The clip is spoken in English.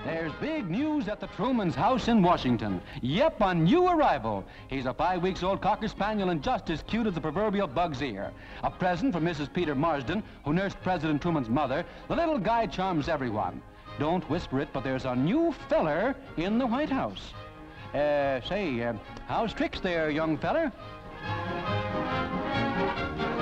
There's big news at the Truman's house in Washington. Yep, a new arrival. He's a 5-week-old Cocker Spaniel and just as cute as the proverbial bug's ear. A present from Mrs. Peter Marsden, who nursed President Truman's mother. The little guy charms everyone. Don't whisper it, but there's a new feller in the White House. How's tricks there, young feller?